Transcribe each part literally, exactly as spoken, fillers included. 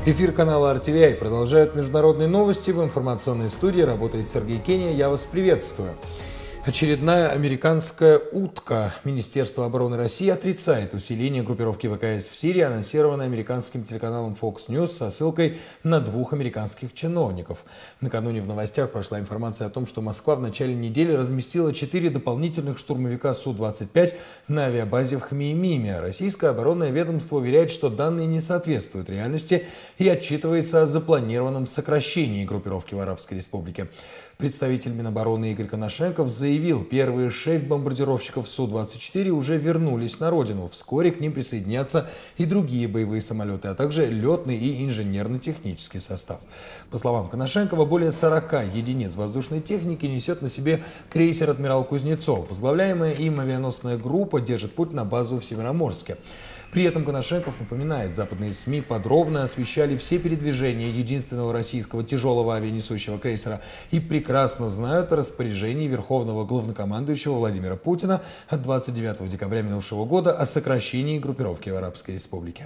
Эфир канала эр ти ви ай продолжает международные новости. В информационной студии работает Сергей Кения. Я вас приветствую. Очередная американская утка. Министерство обороны России отрицает усиление группировки вэ ка эс в Сирии, анонсированное американским телеканалом Fox News со ссылкой на двух американских чиновников. Накануне в новостях прошла информация о том, что Москва в начале недели разместила четыре дополнительных штурмовика Су двадцать пять на авиабазе в Хмеймиме. Российское оборонное ведомство уверяет, что данные не соответствуют реальности и отчитывается о запланированном сокращении группировки в Арабской Республике. Представитель Минобороны Игорь Коношенков заявил, первые шесть бомбардировщиков Су двадцать четыре уже вернулись на родину. Вскоре к ним присоединятся и другие боевые самолеты, а также летный и инженерно-технический состав. По словам Коношенкова, более сорока единиц воздушной техники несет на себе крейсер «Адмирал Кузнецов». Возглавляемая им авианосная группа держит путь на базу в Североморске. При этом Коношенков напоминает, западные СМИ подробно освещали все передвижения единственного российского тяжелого авианесущего крейсера и прекрасно знают о распоряжении Верховного главнокомандующего Владимира Путина от двадцать девятого декабря минувшего года о сокращении группировки в Арабской Республике.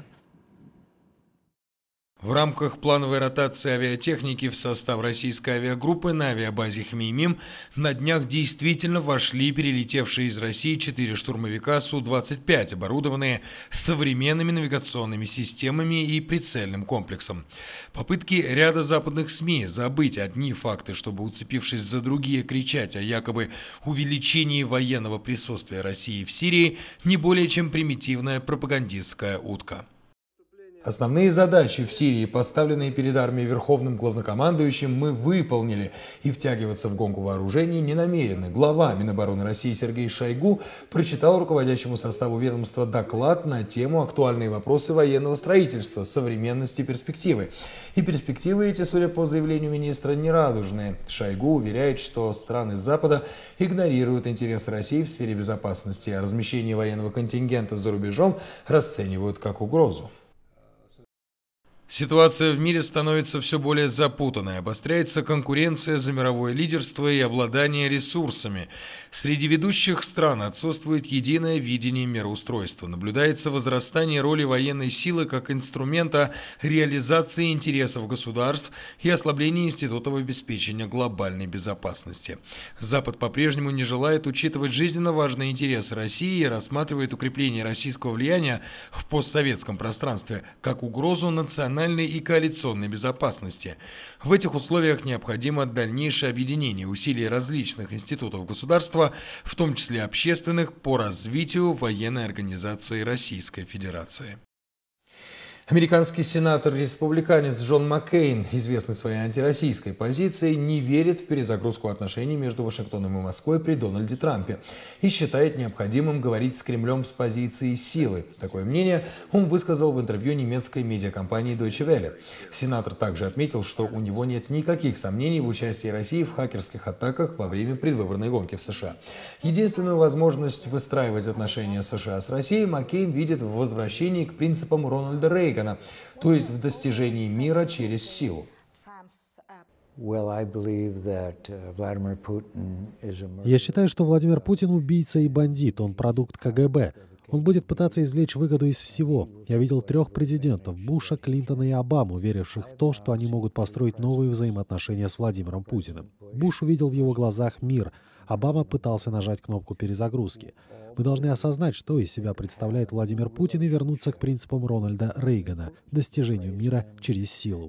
В рамках плановой ротации авиатехники в состав российской авиагруппы на авиабазе Хмеймим на днях действительно вошли перелетевшие из России четыре штурмовика Су двадцать пять, оборудованные современными навигационными системами и прицельным комплексом. Попытки ряда западных СМИ забыть одни факты, чтобы, уцепившись за другие, кричать о якобы увеличении военного присутствия России в Сирии, не более чем примитивная пропагандистская утка. Основные задачи в Сирии, поставленные перед армией Верховным главнокомандующим, мы выполнили и втягиваться в гонку вооружений не намерены. Глава Минобороны России Сергей Шойгу прочитал руководящему составу ведомства доклад на тему «Актуальные вопросы военного строительства, современности и перспективы». И перспективы эти, судя по заявлению министра, нерадужные. Шойгу уверяет, что страны Запада игнорируют интересы России в сфере безопасности, а размещение военного контингента за рубежом расценивают как угрозу. Ситуация в мире становится все более запутанной, обостряется конкуренция за мировое лидерство и обладание ресурсами. Среди ведущих стран отсутствует единое видение мироустройства. Наблюдается возрастание роли военной силы как инструмента реализации интересов государств и ослабление институтов обеспечения глобальной безопасности. Запад по-прежнему не желает учитывать жизненно важные интересы России и рассматривает укрепление российского влияния в постсоветском пространстве как угрозу национальной и коалиционной безопасности. В этих условиях необходимо дальнейшее объединение усилий различных институтов государства, в том числе общественных, по развитию военной организации Российской Федерации. Американский сенатор-республиканец Джон Маккейн, известный своей антироссийской позицией, не верит в перезагрузку отношений между Вашингтоном и Москвой при Дональде Трампе и считает необходимым говорить с Кремлем с позиции силы. Такое мнение он высказал в интервью немецкой медиакомпании Deutsche Welle. Сенатор также отметил, что у него нет никаких сомнений в участии России в хакерских атаках во время предвыборной гонки в США. Единственную возможность выстраивать отношения США с Россией Маккейн видит в возвращении к принципам Рональда Рейгана, то есть в достижении мира через силу. Я считаю, что Владимир Путин убийца и бандит, он продукт ка гэ бэ. Он будет пытаться извлечь выгоду из всего. Я видел трех президентов – Буша, Клинтона и Обаму, веривших в то, что они могут построить новые взаимоотношения с Владимиром Путиным. Буш увидел в его глазах мир. Обама пытался нажать кнопку перезагрузки. Мы должны осознать, что из себя представляет Владимир Путин, и вернуться к принципам Рональда Рейгана – достижению мира через силу.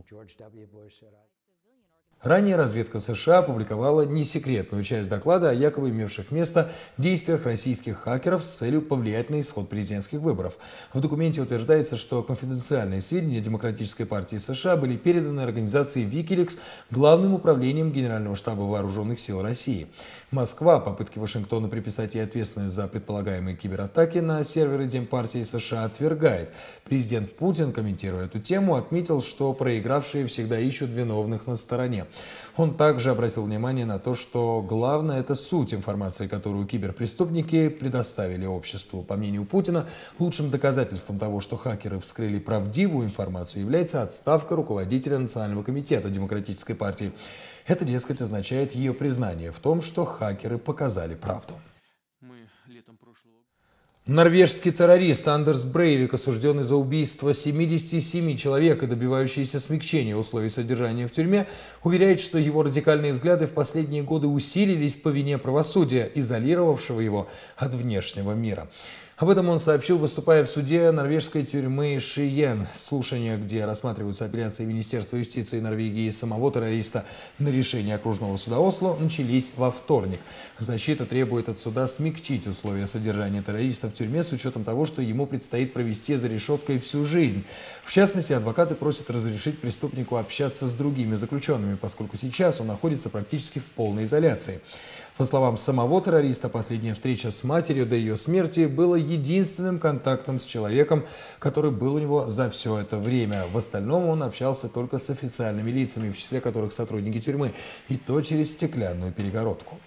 Ранее разведка США опубликовала несекретную часть доклада о якобы имевших место действиях российских хакеров с целью повлиять на исход президентских выборов. В документе утверждается, что конфиденциальные сведения Демократической партии США были переданы организации Wikileaks Главным управлением Генерального штаба Вооруженных сил России. Москва попытки Вашингтона приписать ей ответственность за предполагаемые кибератаки на серверы Демпартии США отвергает. Президент Путин, комментируя эту тему, отметил, что проигравшие всегда ищут виновных на стороне. Он также обратил внимание на то, что главное – это суть информации, которую киберпреступники предоставили обществу. По мнению Путина, лучшим доказательством того, что хакеры вскрыли правдивую информацию, является отставка руководителя Национального комитета Демократической партии. Это, дескать, означает ее признание в том, что хакеры показали правду. Норвежский террорист Андерс Брейвик, осужденный за убийство семидесяти семи человек и добивающийся смягчения условий содержания в тюрьме, уверяет, что его радикальные взгляды в последние годы усилились по вине правосудия, изолировавшего его от внешнего мира. Об этом он сообщил, выступая в суде норвежской тюрьмы Шиен. Слушания, где рассматриваются апелляции Министерства юстиции Норвегии и самого террориста на решение окружного суда Осло, начались во вторник. Защита требует от суда смягчить условия содержания террориста в тюрьме с учетом того, что ему предстоит провести за решеткой всю жизнь. В частности, адвокаты просят разрешить преступнику общаться с другими заключенными, поскольку сейчас он находится практически в полной изоляции. По словам самого террориста, последняя встреча с матерью до ее смерти была единственным контактом с человеком, который был у него за все это время. В остальном он общался только с официальными лицами, в числе которых сотрудники тюрьмы, и то через стеклянную перегородку.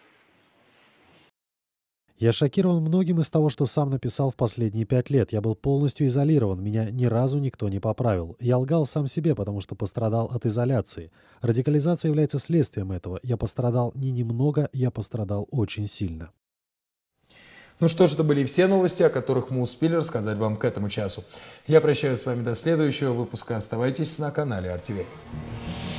Я шокирован многим из того, что сам написал в последние пять лет. Я был полностью изолирован, меня ни разу никто не поправил. Я лгал сам себе, потому что пострадал от изоляции. Радикализация является следствием этого. Я пострадал не немного, я пострадал очень сильно. Ну что ж, это были все новости, о которых мы успели рассказать вам к этому часу. Я прощаюсь с вами до следующего выпуска. Оставайтесь на канале эр ти ви.